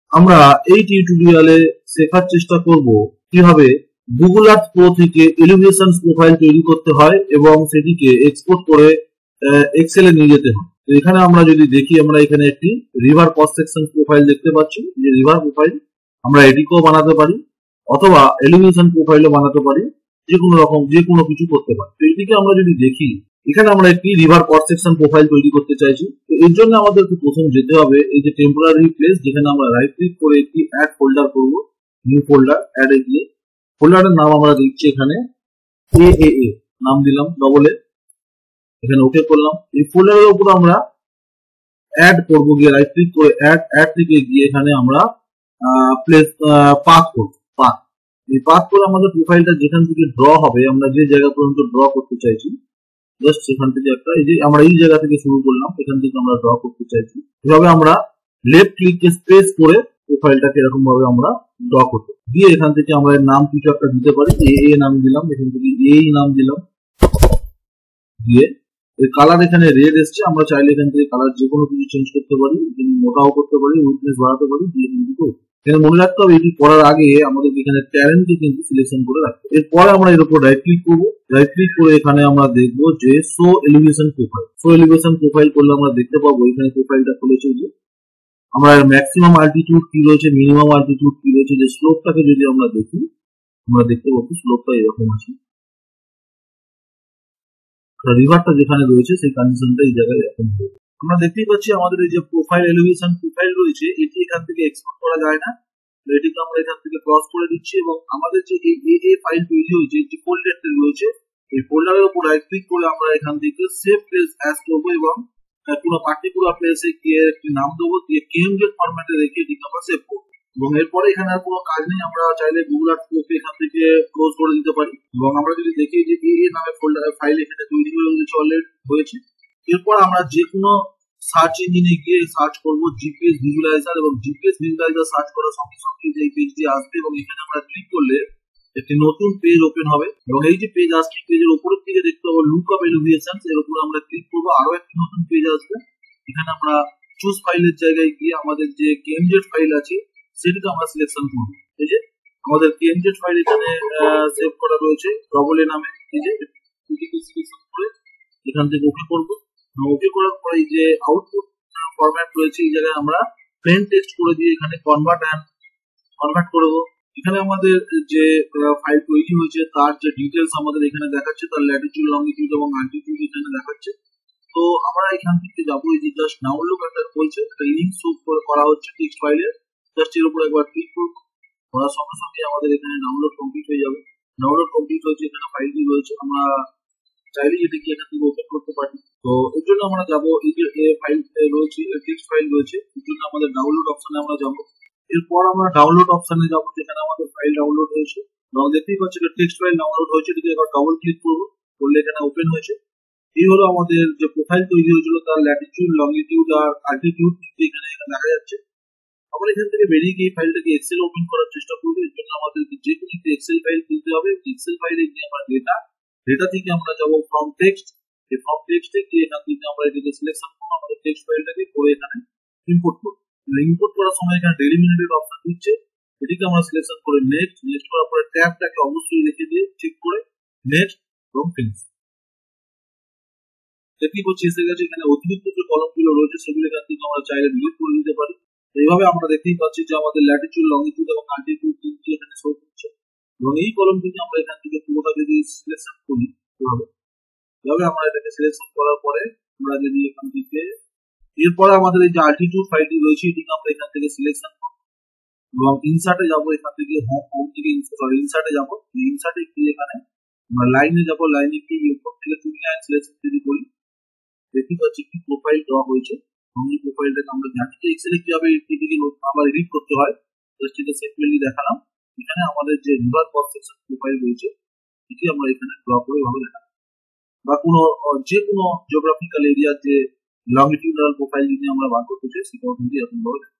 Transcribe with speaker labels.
Speaker 1: আমরা এই টিউটোরিয়ালে শেখার চেষ্টা করব কিভাবে গুগল আর্থ প্রো থেকে এলিভেশন প্রোফাইল তৈরি করতে হয় এবং সেটিকে এক্সপোর্ট করে এক্সেলে নিয়ে যেতে হয়। তো এখানে আমরা যদি দেখি, আমরা এখানে একটি রিভার ক্রস সেকশন প্রোফাইল দেখতে পাচ্ছি। যে রিভার প্রোফাইল আমরা এটিকেও বানাতে পারি অথবা এলিভেশন প্রোফাইলও বানাতে পারি, যে কোনো কিছু করতে পারি। তো এটিকে আমরা যদি দেখি, এখানে আমরা একটি রিভার ক্রস সেকশন প্রোফাইল তৈরি করতে চাইছি। তো এর জন্য আমাদেরকে প্রথম যেতে হবে এই যে টেম্পোরারি প্লেস, যেখানে আমরা রাইট ক্লিক করে একটি অ্যাড ফোল্ডার করব। নিউ ফোল্ডার অ্যাড এ গিয়ে ফোল্ডারের নাম আমরা দিচ্ছি এখানে AAA নাম দিলাম, ডবল এ, এখানে ওকে করলাম। এই ফোল্ডারের উপর আমরা অ্যাড করব, গিয়ে রাইট ক্লিক করে অ্যাড থেকে গিয়ে এখানে আমরা প্লেস পাথ করব। পাথ, এই পাথ করে আমাদের প্রোফাইলটা যেখান থেকে ড্র হবে, আমরা যে জায়গা পর্যন্ত ড্র করতে চাইছি, জাস্ট সেখান থেকে একটা এই যে আমরা এই জায়গা থেকে শুরু করলাম, এখান থেকে আমরা ড্র করতে চাইছি। এভাবে আমরা লেফট ক্লিক স্পেস করে প্রোফাইলটাকে এরকম ভাবে আমরা ড্র করতে দিয়ে এখান থেকে আমরা এর নাম কিছু একটা দিতে পারি। এ নাম দিলাম, এখান থেকে এই নাম দিলাম, দিয়ে এর কালার এখানে রেড এসছে। আমরা চাইলে এখান থেকে কালার যে কোনো কিছু চেঞ্জ করতে পারি, মোটাও করতে পারি, উইডনেস বাড়াতে পারি, দিয়ে কিন্তু এখানে মনে রাখতে হবে এটি করার আগে আমাদের এখানে ট্যালেন্টকে কিন্তু সিলেকশন করে রাখতে হবে। এরপরে আমরা এর উপর রাইট ক্লিক করবো। রাইট ক্লিক করে এখানে আমরা দেখবো যে show elevation profile. Show elevation profile করলে আমরা দেখতে পাবো এখানে প্রোফাইলটা খুলেছে। যে আমরা ম্যাক্সিমাম অল্টিটিউড কি রয়েছে, মিনিমাম অল্টিটিউড কি রয়েছে, যে স্লোপটাকে যদি আমরা দেখি, আমরা দেখতে পাবো স্লোপটা এরকম আছে। রিভারটা যেখানে রয়েছে সেই কন্ডিশনটা এই জায়গায় এরকম হবে। আমরা দেখতেই পাচ্ছি আমাদের এই যে প্রোফাইল এলিভেশন প্রোফাইল রয়েছে, এটি এখান থেকে এক্সপোর্ট করা যায় না। তো এটিকে আমরা এখান থেকে ক্রস করে দিচ্ছি এবং আমাদের যে এই AA ফাইল তৈরি হয়েছে, যে ফোল্ডারটি রয়েছে, এই ফোল্ডারের উপর রাইট ক্লিক করে আমরা এখান থেকে সেভ প্লেস অ্যাজ করবো এবং কোনো পার্টিকুলার প্লেসে গিয়ে একটি নাম দেবো, দিয়ে KMZ ফরম্যাটে রেখে এটিকে আমরা সেভ করবো। এবং এরপরে এখানে আর কোনো কাজ নেই, আমরা চাইলে গুগল আর্থ প্রোকে এখান থেকে ক্লোজ করে দিতে পারি। এবং আমরা যদি দেখি যে AA নামে ফোল্ডার ফাইল এখানে তৈরি অলরেডি হয়েছে। এরপর আমরা যে কোনো সার্চ ইঞ্জিনে গিয়ে সার্চ করবো জিপিএস ভিজুয়ালাইজার, এবং জিপিএস ভিজুয়ালাইজার সার্চ করার সঙ্গে সঙ্গে এই পেজটি আসবে এবং এখানে আমরা ক্লিক করলে একটি নতুন পেজ ওপেন হবে। এবং এই যে পেজ আসছে, পেজের উপরের দিকে দেখতে পাবো লুক আপ এলিভেশন, এর উপর আমরা ক্লিক করবো, আরো একটি নতুন পেজ আসবে। এখানে আমরা চুজ ফাইলের জায়গায় গিয়ে আমাদের যে KMZ ফাইল আছে সেটিকে আমরা সিলেকশন করবো। এই যে আমাদের KMZ ফাইল এখানে সেভ করা রয়েছে ডবল এ নামে। এই যে এটিকে সিলেকশন করে এখান থেকে ওকে করবো। ওকে করার পরে এই যে আউটপুট ফরম্যাট রয়েছে, এই জায়গায় আমরা প্লেন টেক্সট করে দিয়ে এখানে কনভার্ট করবো। এখানে আমাদের যে ফাইল তৈরি হয়েছে তার যে ডিটেলস আমাদের এখানে দেখাচ্ছে, তার ল্যাটিটিউড, লংগিটিউড এবং অল্টিটিউড এখানে দেখাচ্ছে। তো আমরা এখান থেকে যাবো, এই যে জাস্ট ডাউনলোড একটা বলছে, একটা লিঙ্ক শো করা হচ্ছে টেক্সট ফাইলের, জাস্ট এর উপর একবার ক্লিক করবো। করার সঙ্গে সঙ্গে আমাদের এখানে ডাউনলোড কমপ্লিট হয়ে যাবে। ডাউনলোড কমপ্লিট হয়েছে, এখানে ফাইলটি রয়েছে, আমরা চাইলে এটাকে এখান থেকে ওপেন করতে পারি। তো এর জন্য আমরা যাবো, এই যে ফাইল রয়েছে, টেক্সট ফাইল রয়েছে, এর জন্য আমাদের ডাউনলোড অপশনে আমরা যাবো। এরপর আমরা ডাউনলোড অপশনে যাবো, যেখানে আমাদের ফাইল ডাউনলোড হয়েছে। এবং দেখতেই পাচ্ছি টেক্সট ফাইল ডাউনলোড হয়েছে, এটিকে এবার ডবল ক্লিক করবো, করলে এখানে ওপেন হয়েছে। এই হলো আমাদের যে প্রোফাইল তৈরি হয়েছিল, তার ল্যাটিটিউড, লংগিটিউড আর অল্টিটিউড এখানে দেখা যাচ্ছে। আমরা এখান থেকে বেরিয়ে গিয়ে ফাইলটাকে এক্সেল ওপেন করার চেষ্টা করবো। এর জন্য আমাদের যে কোনো একটি এক্সেল ফাইল তুলতে হবে। এক্সেল ফাইলে গিয়ে আমরা ডেটা থেকে আমরা যাবো ফ্রম টেক্সট। এই ফ্রম টেক্সটে গিয়ে এখান থেকে আমরা এটাকে সিলেকশন করবো, আমাদের টেক্সট ফাইলটাকে করে এখানে ইম্পোর্ট করবো। ইম্পোর্ট করার সময় এখানে ডেলিমিনেটেড অপশন দিচ্ছে, এটিকে আমরা সিলেকশন করে নেক্সট করার পরে ট্যাবটাকে অবশ্যই রেখে দিয়ে ঠিক করে নেক্সট এবং ফিনিশ। দেখি করছি এসে গেছে। এখানে অতিরিক্ত যে কলমগুলো রয়েছে সেগুলো এখান থেকে আমরা চাইলে ডিলিট করে দিতে পারি। এইভাবে আমরা দেখতেই পাচ্ছি যে আমাদের ল্যাটিটিউড, লংগিটিউড এবং অল্টিটিউড তিনটি এখানে শো করছে। এবং এই কলমটিকে আমরা এখান থেকে পুরোটা যদি সিলেকশন করি, এভাবে আমরা এটাকে সিলেকশন করার পরে আমরা যদি এখান থেকে এরপরে আমাদের এই যে অল্টিটিউড ফাইলটি রয়েছে, এটিকে আমরা এখান থেকে সিলেকশন করব এবং ইনসার্টে যাবো। এখান থেকে হোম থেকে ইনসার্টে যাবো। ইনসার্টে গিয়ে এখানে আমরা লাইনে যাবো, লাইনে গিয়ে উপর থেকে তুমি লাইন সিলেকশন যদি করি, দেখতে পাচ্ছি কি প্রোফাইল ড্র হয়েছে। এবং এই প্রোফাইলটাকে আমরা জানি যে এক্সেলে কিভাবে এটিকে আবার এডিট করতে হয়, জাস্ট এটা সিম্পলি দেখালাম। এখানে আমাদের যে রিভার ক্রস সেকশন প্রোফাইল রয়েছে, এটি আমরা এখানে ড্র করে ভাবে দেখালাম। বা যে কোনো জিওগ্রাফিক্যাল এরিয়ার যে লংগিটিউডাল প্রোফাইল যদি আমরা বার করতে চাই, সেটাও কিন্তু এরকম ভাবে